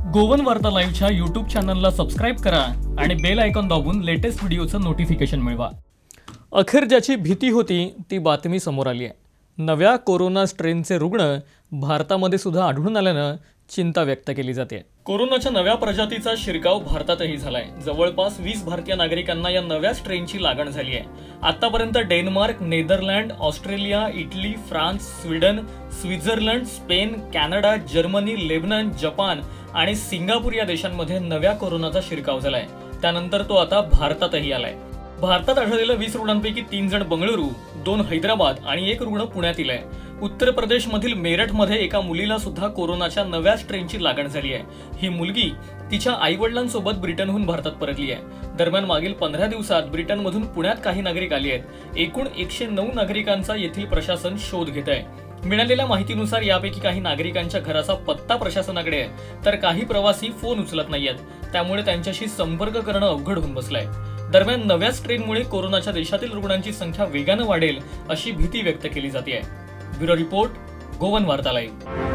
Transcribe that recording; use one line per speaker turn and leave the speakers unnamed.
Goan वार्ता लाईव्हच्या YouTube चॅनलला सबस्क्राईब करा आणि बेल आयकॉन दाबून लेटेस्ट व्हिडिओचं नोटिफिकेशन मिळवा। अखेर ज्याची भीती होती ती बातमी समोर आली आहे। नव्या कोरोना स्ट्रेनचे रुग्ण भारतामध्ये सुद्धा आढळून आल्यानं चिंता व्यक्त केली जाते। कोरोनाच्या नव्या प्रजातीचा शिरकाव भारतातही झालाय। जवळपास 20 भारतीय नागरिकांना या नव्या स्ट्रेनची लागण झाली आहे। आतापर्यंत Denmark, Netherland, Australia, Italy, France, Sweden, Switzerland, Spain, Canada, Germany, Lebanon, Japan आणि सिंगापूर या देशांमध्ये नव्या कोरोनाचा शिरकाव झालाय। त्यानंतर तो आता भारतातही आलाय। भारतात आढळलेल्या 20 रुग्णांपैकी 3 जण बंगळुरू, 2 हैदराबाद आणि 1 रुग्ण पुण्यातील आहे। उत्तर प्रदेशमधील मेरठमध्ये एका मुलीला सुद्धा कोरोनाच्या नव्या स्ट्रेनची लागण झाली आहे। ही मुलगी तिच्या आईवडिलांसोबत ब्रिटनहून भारतात परतली आहे। दरम्यान मागील 15 दिवसात ब्रिटनमधून पुण्यात काही नागरिक आले आहेत। एकूण 109 नागरिकांचा येथील प्रशासन शोध घेत आहे। मिळालेल्या माहितीनुसार यापैकी काही नागरिकांच्या घराचा पत्ता प्रशासनाकडे आहे, तर काही प्रवासी फोन उचलत नाहीयेत। त्यामुळे त्यांच्याशी संपर्क करणं अवघड होऊन बसलंय। दरम्यान नव्या स्ट्रेनमुळे कोरोनाच्या देशातील रुग्णांची संख्या वेगाने वाढेल अशी भीती व्यक्त केली जाते आहे। Bureau report, Goan Varta live.